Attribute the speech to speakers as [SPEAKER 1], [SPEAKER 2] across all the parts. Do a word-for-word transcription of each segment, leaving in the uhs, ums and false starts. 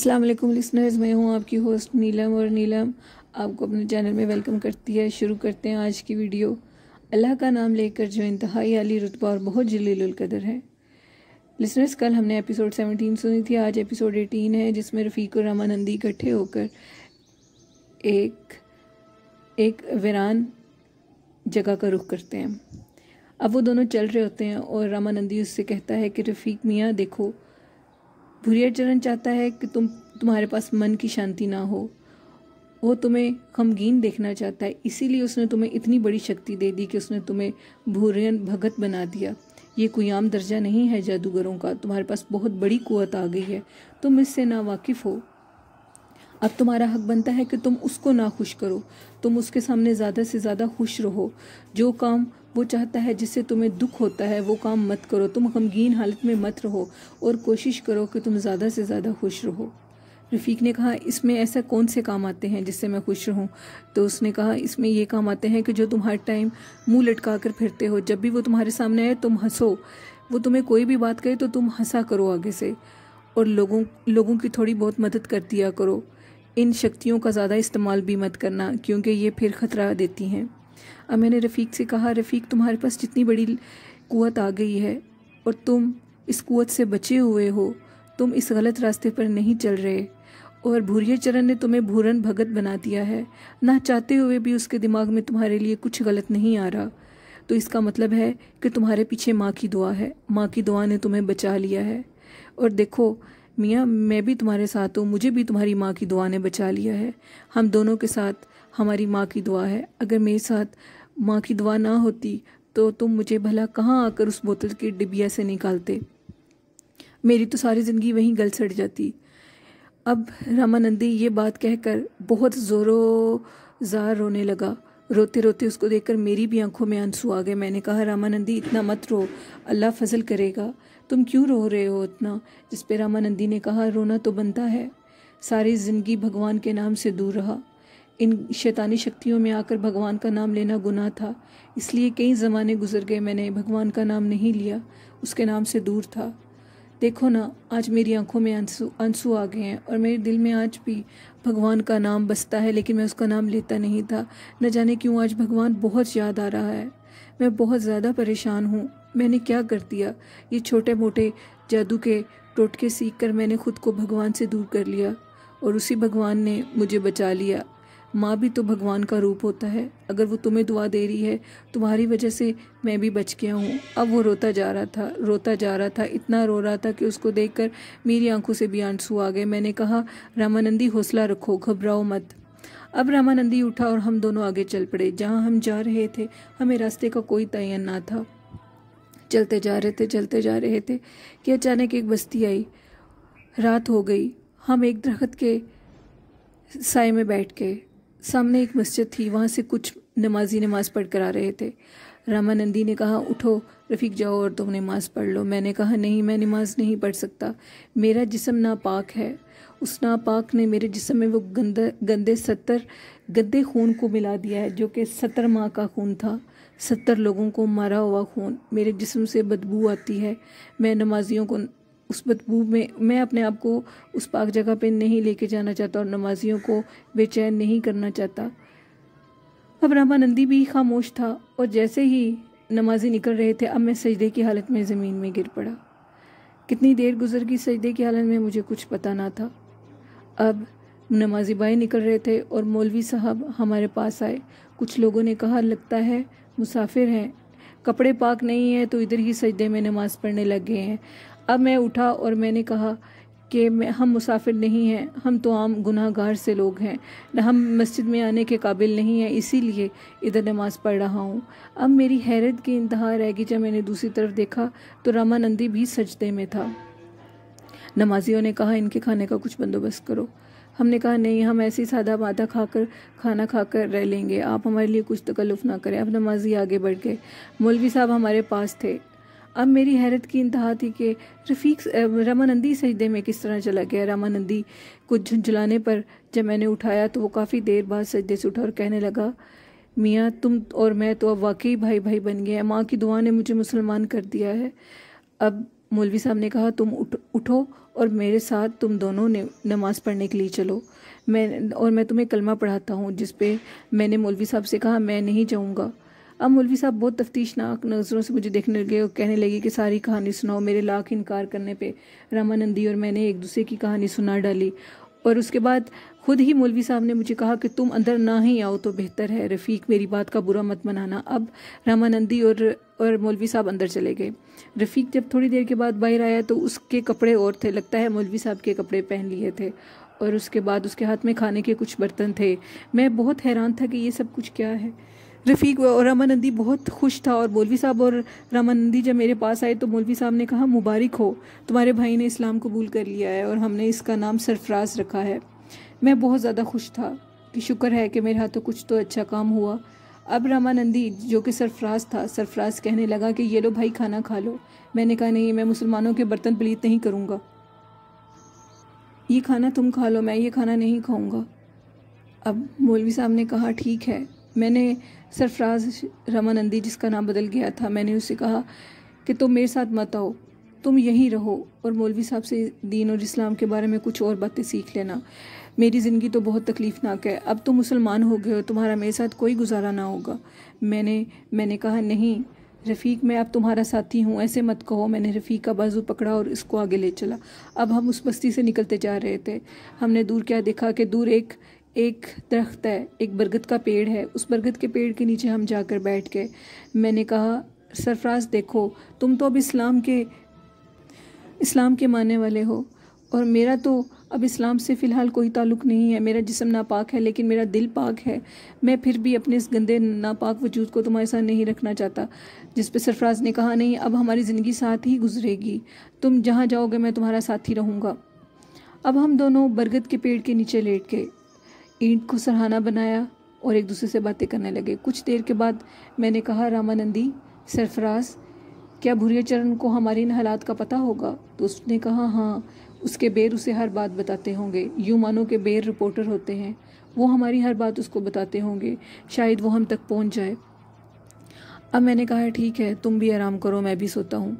[SPEAKER 1] अस्सलाम वालेकुम लिसनर्स, मैं हूं आपकी होस्ट नीलम और नीलम आपको अपने चैनल में वेलकम करती है। शुरू करते हैं आज की वीडियो। अल्लाह का नाम लेकर जो इंतहाई आली रुतबा और बहुत जलीलुल कदर है। लिसनर्स, कल हमने एपिसोड सेवनटीन सुनी थी, आज एपिसोड एटीन है जिसमें रफ़ीक और रामानंदी इकट्ठे होकर एक एक वीरान जगह का रुख करते हैं। अब वो दोनों चल रहे होते हैं और रामानंदी उससे कहता है कि रफ़ीक मियाँ देखो, भुरिया चरण चाहता है कि तुम तुम्हारे पास मन की शांति ना हो, वो तुम्हें गमगीन देखना चाहता है, इसीलिए उसने तुम्हें इतनी बड़ी शक्ति दे दी कि उसने तुम्हें भूरियन भगत बना दिया। ये कोई आम दर्जा नहीं है जादूगरों का, तुम्हारे पास बहुत बड़ी कुव्वत आ गई है, तुम इससे ना वाकिफ़ हो। अब तुम्हारा हक बनता है कि तुम उसको ना खुश करो, तुम उसके सामने ज़्यादा से ज़्यादा खुश रहो। जो काम वो चाहता है, जिससे तुम्हें दुख होता है, वो काम मत करो। तुम गमगीन हालत में मत रहो और कोशिश करो कि तुम ज़्यादा से ज़्यादा खुश रहो। रफ़ीक ने कहा, इसमें ऐसा कौन से काम आते हैं जिससे मैं खुश रहूं? तो उसने कहा, इसमें ये काम आते हैं कि जो तुम हर टाइम मुंह लटका कर फिरते हो, जब भी वो तुम्हारे सामने आए तुम हंसो, वो तुम्हें कोई भी बात कहे तो तुम हंसा करो आगे से, और लोगों लोगों की थोड़ी बहुत मदद कर दिया करो। इन शक्तियों का ज़्यादा इस्तेमाल भी मत करना, क्योंकि ये फिर ख़तरा देती हैं। अब मैंने रफ़ीक से कहा, रफ़ीक तुम्हारे पास जितनी बड़ी कुव्वत आ गई है और तुम इस कुव्वत से बचे हुए हो, तुम इस गलत रास्ते पर नहीं चल रहे, और भूरिया चरण ने तुम्हें भूरन भगत बना दिया है। ना चाहते हुए भी उसके दिमाग में तुम्हारे लिए कुछ गलत नहीं आ रहा, तो इसका मतलब है कि तुम्हारे पीछे माँ की दुआ है, माँ की दुआ ने तुम्हें बचा लिया है। और देखो मियाँ, मैं भी तुम्हारे साथ हूँ, मुझे भी तुम्हारी माँ की दुआ ने बचा लिया है। हम दोनों के साथ हमारी माँ की दुआ है। अगर मेरे साथ माँ की दुआ ना होती तो तुम मुझे भला कहाँ आकर उस बोतल की डिबिया से निकालते, मेरी तो सारी ज़िंदगी वहीं गल सड़ जाती। अब रामानंदी ये बात कहकर बहुत ज़ोरों ज़ार रोने लगा। रोते रोते उसको देखकर मेरी भी आंखों में आंसू आ गए। मैंने कहा, रामानंदी इतना मत रो, अल्लाह फजल करेगा, तुम क्यों रो रहे हो इतना? जिस पे रामानंदी ने कहा, रोना तो बनता है, सारी ज़िंदगी भगवान के नाम से दूर रहा, इन शैतानी शक्तियों में आकर भगवान का नाम लेना गुनाह था, इसलिए कई ज़माने गुजर गए मैंने भगवान का नाम नहीं लिया, उसके नाम से दूर था। देखो ना, आज मेरी आंखों में आंसू आंसू आ गए हैं और मेरे दिल में आज भी भगवान का नाम बसता है, लेकिन मैं उसका नाम लेता नहीं था। न जाने क्यों आज भगवान बहुत याद आ रहा है। मैं बहुत ज़्यादा परेशान हूँ। मैंने क्या कर दिया? ये छोटे मोटे जादू के टोटके सीख कर मैंने खुद को भगवान से दूर कर लिया, और उसी भगवान ने मुझे बचा लिया। माँ भी तो भगवान का रूप होता है। अगर वो तुम्हें दुआ दे रही है, तुम्हारी वजह से मैं भी बच गया हूँ। अब वो रोता जा रहा था रोता जा रहा था इतना रो रहा था कि उसको देखकर मेरी आंखों से भी आंसू आ गए। मैंने कहा, रामानंदी हौसला रखो, घबराओ मत। अब रामानंदी उठा और हम दोनों आगे चल पड़े। जहाँ हम जा रहे थे हमें रास्ते का कोई तयन ना था। चलते जा रहे थे चलते जा रहे थे कि अचानक एक बस्ती आई। रात हो गई। हम एक दरख्त के साए में बैठ गए। सामने एक मस्जिद थी, वहाँ से कुछ नमाजी नमाज पढ़ कर आ रहे थे। रामानंदी ने कहा, उठो रफ़ीक, जाओ और तुम नमाज पढ़ लो। मैंने कहा, नहीं, मैं नमाज नहीं पढ़ सकता, मेरा जिस्म नापाक है। उस नापाक ने मेरे जिस्म में वो गंदा गंदे सत्तर गंदे खून को मिला दिया है, जो कि सत्तर माँ का खून था, सत्तर लोगों को मारा हुआ खून। मेरे जिस्म से बदबू आती है। मैं नमाजियों को उस बदबू में मैं अपने आप को उस पाक जगह पे नहीं लेके जाना चाहता और नमाजियों को बेचैन नहीं करना चाहता। अब रामानंदी भी खामोश था, और जैसे ही नमाजी निकल रहे थे, अब मैं सजदे की हालत में ज़मीन में गिर पड़ा। कितनी देर गुजर गई सजदे की हालत में, मुझे कुछ पता ना था। अब नमाजी भाई निकल रहे थे और मौलवी साहब हमारे पास आए। कुछ लोगों ने कहा, लगता है मुसाफिर हैं, कपड़े पाक नहीं है तो इधर ही सजदे में नमाज़ पढ़ने लग गए हैं। अब मैं उठा और मैंने कहा कि मैं हम मुसाफिर नहीं हैं, हम तो आम गुनाहगार से लोग हैं, न हम मस्जिद में आने के काबिल नहीं हैं, इसीलिए इधर नमाज़ पढ़ रहा हूँ। अब मेरी हैरत की इंतहा रह गई जब मैंने दूसरी तरफ देखा तो रामानंदी भी सजदे में था। नमाजियों ने कहा, इनके खाने का कुछ बंदोबस्त करो। हमने कहा, नहीं, हम ऐसे ही सादा मादा खाकर खाना खाकर रह लेंगे, आप हमारे लिए कुछ तकल्लुफ़ ना करें। अब नमाजी आगे बढ़ गए। मौलवी साहब हमारे पास थे। अब मेरी हैरत की इंतहा थी कि रफ़ीक रामानंदी सजदे में किस तरह चला गया। रामानंदी को झुंझलाने पर जब मैंने उठाया तो वो काफ़ी देर बाद सजदे से उठा और कहने लगा, मियाँ, तुम और मैं तो अब वाकई भाई भाई बन गए हैं। माँ की दुआ ने मुझे मुसलमान कर दिया है। अब मौलवी साहब ने कहा तुम उठ उठो और मेरे साथ तुम दोनों ने नमाज़ पढ़ने के लिए चलो, मैं और मैं तुम्हें कलमा पढ़ाता हूँ। जिस पे मैंने मौलवी साहब से कहा मैं नहीं जाऊँगा। अब मौलवी साहब बहुत तफ्तीशनाक नज़रों से मुझे देखने लगे और कहने लगे कि सारी कहानी सुनाओ। मेरे लाख इनकार करने पे रामानंदी और मैंने एक दूसरे की कहानी सुना डाली और उसके बाद खुद ही मौलवी साहब ने मुझे कहा कि तुम अंदर ना ही आओ तो बेहतर है, रफ़ीक मेरी बात का बुरा मत मनाना। अब रामानंदी और और मौलवी साहब अंदर चले गए। रफ़ीक जब थोड़ी देर के बाद बाहर आया तो उसके कपड़े और थे, लगता है मौलवी साहब के कपड़े पहन लिए थे, और उसके बाद उसके हाथ में खाने के कुछ बर्तन थे। मैं बहुत हैरान था कि ये सब कुछ क्या है। रफ़ीक और रामानंदी बहुत खुश था और मौलवी साहब और रामानंदी जब मेरे पास आए तो मौलवी साहब ने कहा मुबारक हो, तुम्हारे भाई ने इस्लाम कबूल कर लिया है और हमने इसका नाम सरफराज रखा है। मैं बहुत ज़्यादा खुश था कि शुक्र है कि मेरे हाथों कुछ तो अच्छा काम हुआ। अब रामानंदी जो कि सरफराज था, सरफराज कहने लगा कि ये लो भाई खाना खा लो। मैंने कहा नहीं, मैं मुसलमानों के बर्तन पलीत नहीं करूँगा, ये खाना तुम खा लो, मैं ये खाना नहीं खाऊँगा। अब मौलवी साहब ने कहा ठीक है। मैंने सरफराज रामानंदी जिसका नाम बदल गया था, मैंने उससे कहा कि तुम मेरे साथ मत आओ, तुम यहीं रहो और मौलवी साहब से दीन और इस्लाम के बारे में कुछ और बातें सीख लेना। मेरी ज़िंदगी तो बहुत तकलीफ़नाक है, अब तुम मुसलमान हो गए हो, तुम्हारा मेरे साथ कोई गुजारा ना होगा। मैंने मैंने कहा नहीं रफ़ीक, मैं अब तुम्हारा साथी हूँ, ऐसे मत कहो। मैंने रफ़ीक का बाजू पकड़ा और इसको आगे ले चला। अब हम उस बस्ती से निकलते जा रहे थे। हमने दूर क्या देखा कि दूर एक एक दरख्त है, एक बरगद का पेड़ है। उस बरगद के पेड़ के नीचे हम जाकर बैठ गए। मैंने कहा सरफराज देखो, तुम तो अब इस्लाम के इस्लाम के मानने वाले हो और मेरा तो अब इस्लाम से फ़िलहाल कोई ताल्लुक़ नहीं है। मेरा जिस्म नापाक है लेकिन मेरा दिल पाक है। मैं फिर भी अपने इस गंदे नापाक वजूद को तुम्हारे साथ नहीं रखना चाहता। जिस पे सरफराज ने कहा नहीं, अब हमारी ज़िंदगी साथ ही गुजरेगी, तुम जहाँ जाओगे मैं तुम्हारा साथी रहूँगा। अब हम दोनों बरगद के पेड़ के नीचे लेट के ईंट को सरहाना बनाया और एक दूसरे से बातें करने लगे। कुछ देर के बाद मैंने कहा रामानंदी, सरफराज, क्या भूरिया चरण को हमारे इन हालात का पता होगा? तो उसने कहा हाँ, उसके बेर उसे हर बात बताते होंगे। यूँ मानो के बेर रिपोर्टर होते हैं, वो हमारी हर बात उसको बताते होंगे, शायद वो हम तक पहुंच जाए। अब मैंने कहा ठीक है, तुम भी आराम करो, मैं भी सोता हूँ।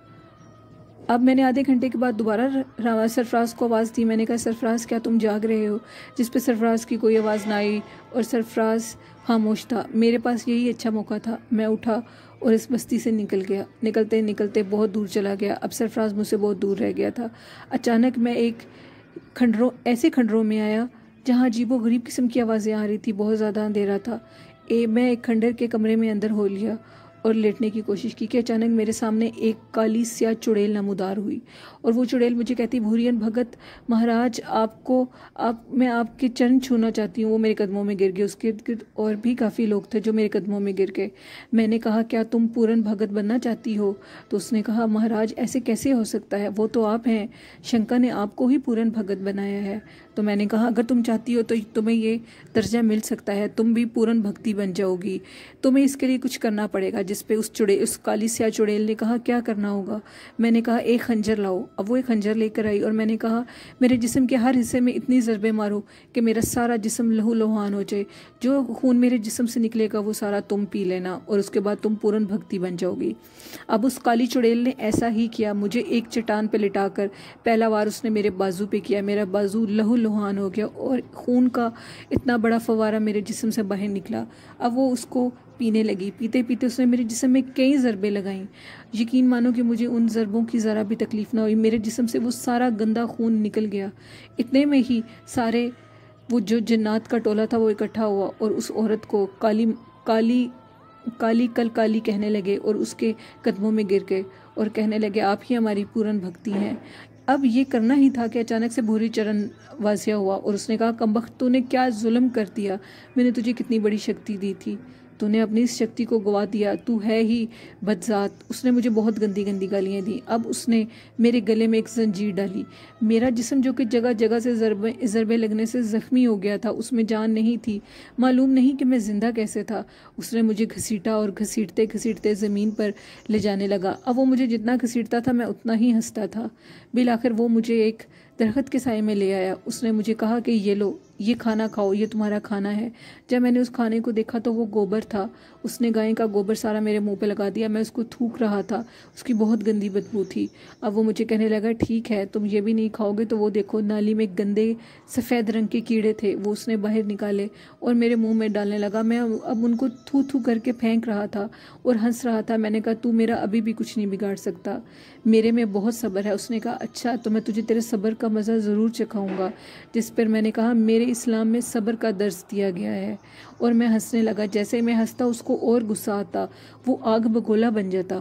[SPEAKER 1] अब मैंने आधे घंटे के बाद दोबारा सरफराज को आवाज़ दी। मैंने कहा सरफराज, क्या तुम जाग रहे हो? जिस पे सरफराज की कोई आवाज़ ना आई और सरफराज खामोश था। मेरे पास यही अच्छा मौका था। मैं उठा और इस बस्ती से निकल गया। निकलते निकलते बहुत दूर चला गया। अब सरफराज मुझसे बहुत दूर रह गया था। अचानक मैं एक खंडरों ऐसे खंडरों में आया जहाँ अजीबो गरीब किस्म की आवाज़ें आ रही थी। बहुत ज़्यादा अंधेरा था। ए मैं एक खंडर के कमरे में अंदर हो लिया और लेटने की कोशिश की कि अचानक मेरे सामने एक काली स्याह चुड़ैल नमूदार हुई और वो चुड़ैल मुझे कहती, भूरियन भगत महाराज, आपको आप मैं आपके चरण छूना चाहती हूँ। वो मेरे कदमों में गिर गए। उसके इर्द गिर्द और भी काफ़ी लोग थे जो मेरे कदमों में गिर गए। मैंने कहा क्या तुम पूरन भगत बनना चाहती हो? तो उसने कहा महाराज ऐसे कैसे हो सकता है, वो तो आप हैं, शंकर ने आपको ही पूरन भगत बनाया है। तो मैंने कहा अगर तुम चाहती हो तो तुम्हें ये दर्जा मिल सकता है, तुम भी पूरन भक्ति बन जाओगी, तुम्हें इसके लिए कुछ करना पड़ेगा। जिस पे उस चुड़ैल उस काली स्याह चुड़ैल ने कहा क्या करना होगा? मैंने कहा एक खंजर लाओ। अब वो एक खंजर लेकर आई और मैंने कहा मेरे जिस्म के हर हिस्से में इतनी ज़रबे मारो कि मेरा सारा जिस्म लहू लुहान हो जाए। जो खून मेरे जिस्म से निकलेगा वो सारा तुम पी लेना और उसके बाद तुम पूरन भक्ति बन जाओगी। अब उस काली चुड़ैल ने ऐसा ही किया। मुझे एक चट्टान पे लिटाकर पहला वार उसने मेरे बाजू पे किया। मेरा बाजू लहू लुहान हो गया और खून का इतना बड़ा फवारा मेरे जिस्म से बाहर निकला। अब वो उसको पीने लगी। पीते पीते उसने मेरे जिस्म में कई ज़रबे लगाईं। यकीन मानो कि मुझे उन ज़रबों की ज़रा भी तकलीफ़ ना हुई। मेरे जिस्म से वो सारा गंदा खून निकल गया। इतने में ही सारे वो जो जन्नात का टोला था वो इकट्ठा हुआ और उस औरत को काली काली काली कल काली कहने लगे और उसके कदमों में गिर गए और कहने लगे आप ही हमारी पूरन भक्ति हैं। अब ये करना ही था कि अचानक से भूरी चरण वाजिया हुआ और उसने कहा कमबख्त, तूने क्या जुल्म कर दिया? मैंने तुझे कितनी बड़ी शक्ति दी थी, तूने अपनी इस शक्ति को गवा दिया, तू है ही बदजात। उसने मुझे बहुत गंदी गंदी गालियाँ दी। अब उसने मेरे गले में एक जंजीर डाली। मेरा जिस्म जो कि जगह जगह से ज़रबे ज़रबे लगने से ज़ख्मी हो गया था, उसमें जान नहीं थी, मालूम नहीं कि मैं ज़िंदा कैसे था। उसने मुझे घसीटा और घसीटते घसीटते ज़मीन पर ले जाने लगा। अब वो मुझे जितना घसीटता था मैं उतना ही हंसता था। बिल आखिर वो मुझे एक दरख्त के साए में ले आया। उसने मुझे कहा कि ये लो, ये खाना खाओ, ये तुम्हारा खाना है। जब मैंने उस खाने को देखा तो वो गोबर था। उसने गाय का गोबर सारा मेरे मुंह पे लगा दिया। मैं उसको थूक रहा था, उसकी बहुत गंदी बदबू थी। अब वो मुझे कहने लगा ठीक है तुम ये भी नहीं खाओगे तो वो देखो नाली में गंदे सफ़ेद रंग के कीड़े थे, वो उसने बाहर निकाले और मेरे मुंह में डालने लगा। मैं अब उनको थू थू करके फेंक रहा था और हंस रहा था। मैंने कहा तू मेरा अभी भी कुछ नहीं बिगाड़ सकता, मेरे में बहुत सब्र है। उसने कहा अच्छा तो मैं तुझे तेरे सब्र का मज़ा ज़रूर चखाऊंगा। जिस पर मैंने कहा मेरे इस्लाम में सब्र का दर्ज दिया गया है। और मैं हंसने लगा। जैसे मैं हंसता उसको और गुस्सा आता, वो आग बगोला बन जाता।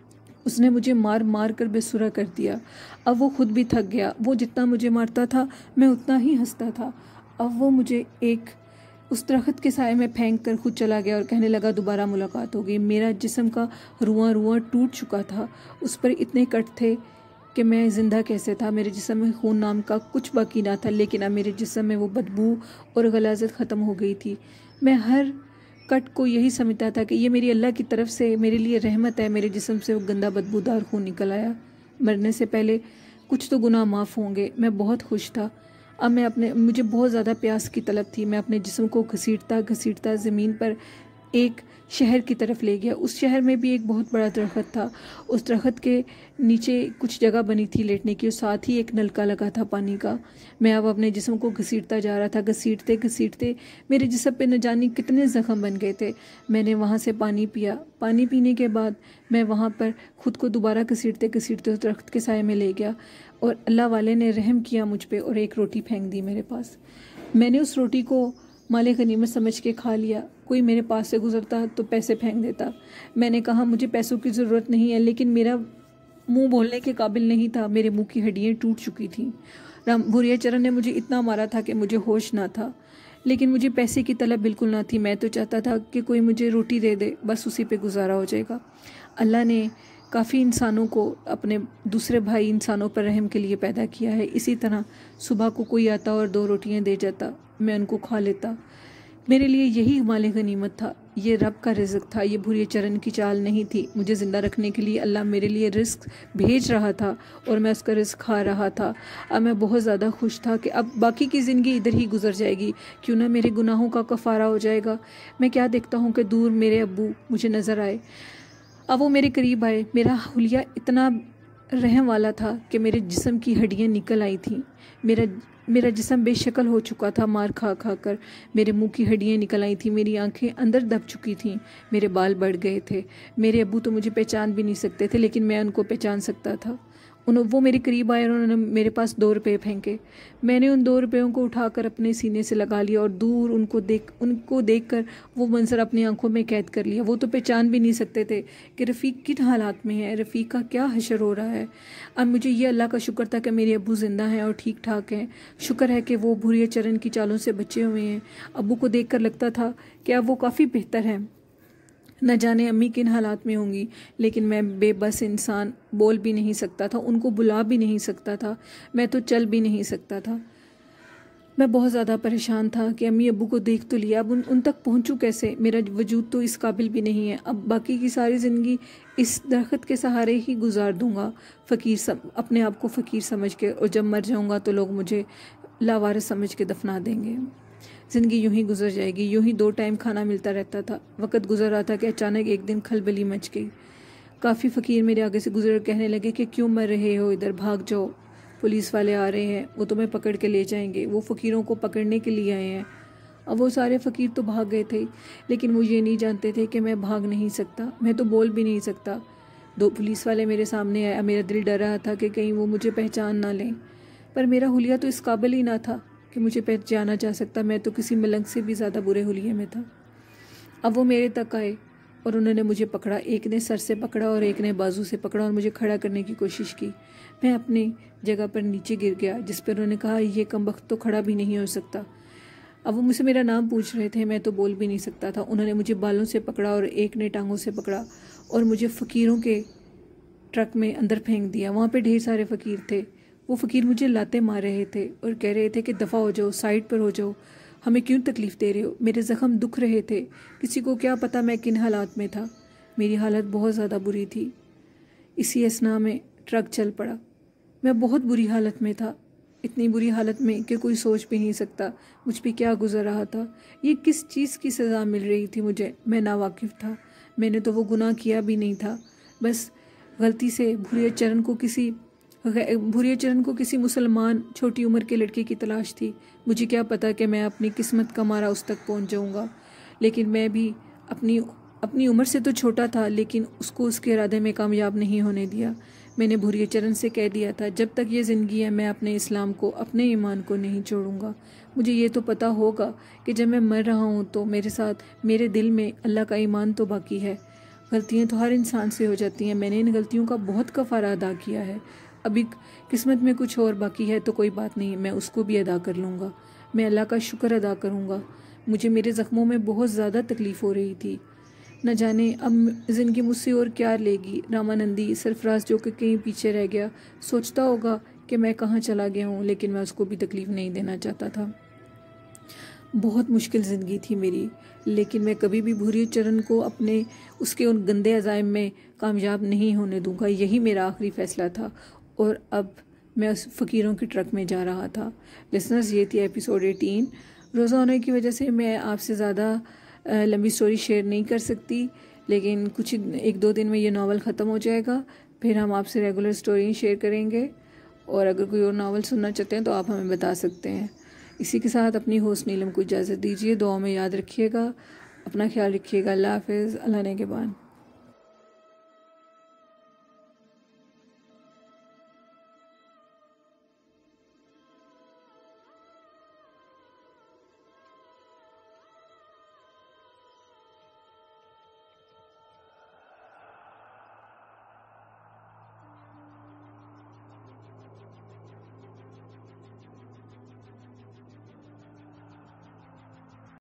[SPEAKER 1] उसने मुझे मार मार कर बेसुरा कर दिया। अब वो खुद भी थक गया। वो जितना मुझे मारता था मैं उतना ही हंसता था। अब वो मुझे एक उस दरख्त के साए में फेंक कर खुद चला गया और कहने लगा दोबारा मुलाकात होगी। मेरा जिस्म का रुआं रुआं टूट चुका था। उस पर इतने कट थे कि मैं ज़िंदा कैसे था। मेरे जिस्म में खून नाम का कुछ बाकी ना था, लेकिन अब मेरे जिस्म में वो बदबू और गलाजत ख़त्म हो गई थी। मैं हर कट को यही समझता था कि ये मेरी अल्लाह की तरफ से मेरे लिए रहमत है। मेरे जिस्म से वो गंदा बदबूदार खून निकल आया। मरने से पहले कुछ तो गुनाह माफ़ होंगे। मैं बहुत खुश था। अब मैं अपने मुझे बहुत ज़्यादा प्यास की तलब थी। मैं अपने जिस्म को घसीटता घसीटता ज़मीन पर एक शहर की तरफ ले गया। उस शहर में भी एक बहुत बड़ा दरख्त था। उस दरख्त के नीचे कुछ जगह बनी थी लेटने की और साथ ही एक नलका लगा था पानी का। मैं अब अपने जिस्म को घसीटता जा रहा था। घसीटते घसीटते मेरे जिस्म पे न जाने कितने ज़ख्म बन गए थे। मैंने वहाँ से पानी पिया। पानी पीने के बाद मैं वहाँ पर खुद को दोबारा घसीटते घसीटते उस दरख्त के साए में ले गया और अल्लाह वाले ने रहम किया मुझ पे और एक रोटी फेंक दी मेरे पास। मैंने उस रोटी को माले गनीमत समझ के खा लिया। कोई मेरे पास से गुजरता तो पैसे फेंक देता। मैंने कहा मुझे पैसों की ज़रूरत नहीं है, लेकिन मेरा मुंह बोलने के काबिल नहीं था। मेरे मुंह की हड्डियाँ टूट चुकी थीं। राम भूरिया चरण ने मुझे इतना मारा था कि मुझे होश ना था, लेकिन मुझे पैसे की तलब बिल्कुल ना थी। मैं तो चाहता था कि कोई मुझे रोटी दे दे, बस उसी पे गुजारा हो जाएगा। अल्लाह ने काफ़ी इंसानों को अपने दूसरे भाई इंसानों पर रहम के लिए पैदा किया है। इसी तरह सुबह को कोई आता और दो रोटियां दे जाता, मैं उनको खा लेता। मेरे लिए यही माले गनीमत था। ये रब का रिज़्क था। ये भूरिया चरण की चाल नहीं थी। मुझे ज़िंदा रखने के लिए अल्लाह मेरे लिए रिस्क भेज रहा था और मैं उसका रिस्क खा रहा था। अब मैं बहुत ज़्यादा खुश था कि अब बाकी की ज़िंदगी इधर ही गुजर जाएगी। क्यों ना मेरे गुनाहों का कफ़ारा हो जाएगा। मैं क्या देखता हूँ कि दूर मेरे अब्बू मुझे नज़र आए। अब वो मेरे करीब आए। मेरा हुलिया इतना रहम वाला था कि मेरे जिस्म की हड्डियाँ निकल आई थीं। मेरा मेरा जिस्म बेशक्ल हो चुका था मार खा खा कर। मेरे मुंह की हड्डियाँ निकल आई थीं। मेरी आंखें अंदर दब चुकी थीं। मेरे बाल बढ़ गए थे। मेरे अब्बू तो मुझे पहचान भी नहीं सकते थे, लेकिन मैं उनको पहचान सकता था। उन वो मेरे करीब आए और उन्होंने मेरे पास दो रुपये फेंके। मैंने उन दो रुपयों को उठाकर अपने सीने से लगा लिया और दूर उनको देख उनको देखकर वो मंजर अपनी आंखों में कैद कर लिया। वो तो पहचान भी नहीं सकते थे कि रफ़ीक किन हालात में है, रफ़ीक का क्या हशर हो रहा है। अब मुझे ये अल्लाह का शुक्र था कि मेरे अब्बू ज़िंदा हैं और ठीक ठाक हैं। शुक्र है कि वो भूरिया चरण की चालों से बचे हुए हैं। अब्बू को देख कर लगता था कि अब वो काफ़ी बेहतर हैं। न जाने अम्मी किन हालात में होंगी, लेकिन मैं बेबस इंसान बोल भी नहीं सकता था, उनको बुला भी नहीं सकता था, मैं तो चल भी नहीं सकता था। मैं बहुत ज़्यादा परेशान था कि अम्मी अब्बू को देख तो लिया, अब उन उन तक पहुंचूं कैसे। मेरा वजूद तो इस काबिल भी नहीं है। अब बाकी की सारी ज़िंदगी इस दरख्त के सहारे ही गुजार दूंगा, फ़कीर सम, अपने आप को फ़कीर समझ के, और जब मर जाऊंगा तो लोग मुझे लावारिस समझ के दफना देंगे। ज़िंदगी यूं ही गुजर जाएगी। यूं ही दो टाइम खाना मिलता रहता था। वक्त गुजर रहा था कि अचानक एक दिन खलबली मच गई। काफ़ी फ़कीर मेरे आगे से गुजर कहने लगे कि क्यों मर रहे हो, इधर भाग जाओ, पुलिस वाले आ रहे हैं, वो तुम्हें पकड़ के ले जाएंगे। वो फ़कीरों को पकड़ने के लिए आए हैं। अब वो सारे फ़कीर तो भाग गए थे, लेकिन वो ये नहीं जानते थे कि मैं भाग नहीं सकता, मैं तो बोल भी नहीं सकता। दो पुलिस वाले मेरे सामने आए। मेरा दिल डर रहा था कि कहीं वो मुझे पहचान ना लें, पर मेरा हुलिया तो इस काबिल ही ना था कि मुझे पहचाना जा सकता। मैं तो किसी मलंग से भी ज़्यादा बुरे हुलिये में था। अब वो मेरे तक आए और उन्होंने मुझे पकड़ा। एक ने सर से पकड़ा और एक ने बाजू से पकड़ा और मुझे खड़ा करने की कोशिश की। मैं अपनी जगह पर नीचे गिर गया, जिस पर उन्होंने कहा ये कमबख्त तो खड़ा भी नहीं हो सकता। अब वो मुझसे मेरा नाम पूछ रहे थे, मैं तो बोल भी नहीं सकता था। उन्होंने मुझे बालों से पकड़ा और एक ने टांगों से पकड़ा और मुझे फ़कीरों के ट्रक में अंदर फेंक दिया। वहाँ पर ढेर सारे फ़कीर थे। वो फ़कीर मुझे लाते मार रहे थे और कह रहे थे कि दफ़ा हो जाओ, साइड पर हो जाओ, हमें क्यों तकलीफ़ दे रहे हो। मेरे ज़ख्म दुख रहे थे। किसी को क्या पता मैं किन हालात में था। मेरी हालत बहुत ज़्यादा बुरी थी। इसी असना में ट्रक चल पड़ा। मैं बहुत बुरी हालत में था। इतनी बुरी हालत में कि कोई सोच भी नहीं सकता मुझ पे क्या गुजर रहा था। ये किस चीज़ की सज़ा मिल रही थी मुझे, मैं नावाकिफ़ था। मैंने तो वो गुनाह किया भी नहीं था, बस गलती से भूरिया चरण को किसी भूरिया चरण को किसी मुसलमान छोटी उम्र के लड़के की तलाश थी। मुझे क्या पता कि मैं अपनी किस्मत का मारा उस तक पहुंच जाऊंगा। लेकिन मैं भी अपनी अपनी उम्र से तो छोटा था, लेकिन उसको उसके इरादे में कामयाब नहीं होने दिया। मैंने भूरिया चरण से कह दिया था, जब तक ये ज़िंदगी है मैं अपने इस्लाम को, अपने ईमान को नहीं छोड़ूंगा। मुझे ये तो पता होगा कि जब मैं मर रहा हूँ तो मेरे साथ मेरे दिल में अल्लाह का ईमान तो बाकी है। गलतियाँ तो हर इंसान से हो जाती हैं, मैंने इन गलतियों का बहुत कफ़ारा अदा किया है। अभी किस्मत में कुछ और बाकी है तो कोई बात नहीं, मैं उसको भी अदा कर लूँगा। मैं अल्लाह का शुक्र अदा करूँगा। मुझे मेरे ज़ख्मों में बहुत ज़्यादा तकलीफ़ हो रही थी। न जाने अब ज़िंदगी मुझसे और क्या लेगी। रामानंदी सरफराज जो कि कहीं पीछे रह गया, सोचता होगा कि मैं कहाँ चला गया हूँ, लेकिन मैं उसको भी तकलीफ़ नहीं देना चाहता था। बहुत मुश्किल ज़िंदगी थी मेरी, लेकिन मैं कभी भी भूरिया चरण को अपने उसके उन गंदे अज़ाइम में कामयाब नहीं होने दूंगा। यही मेरा आखिरी फ़ैसला था। और अब मैं उस फ़कीरों की ट्रक में जा रहा था। लिसनर्स, ये थी एपिसोड एटीन। रोज़ा होने की वजह से मैं आपसे ज़्यादा लंबी स्टोरी शेयर नहीं कर सकती, लेकिन कुछ एक दो दिन में ये नावल ख़त्म हो जाएगा। फिर हम आपसे रेगुलर स्टोरी शेयर करेंगे, और अगर कोई और नावल सुनना चाहते हैं तो आप हमें बता सकते हैं। इसी के साथ अपनी होस्ट नीलम को इजाज़त दीजिए। दुआ में याद रखिएगा, अपना ख्याल रखिएगा। अल्लाह हाफ़िज़। अल्लाह ने के बाद।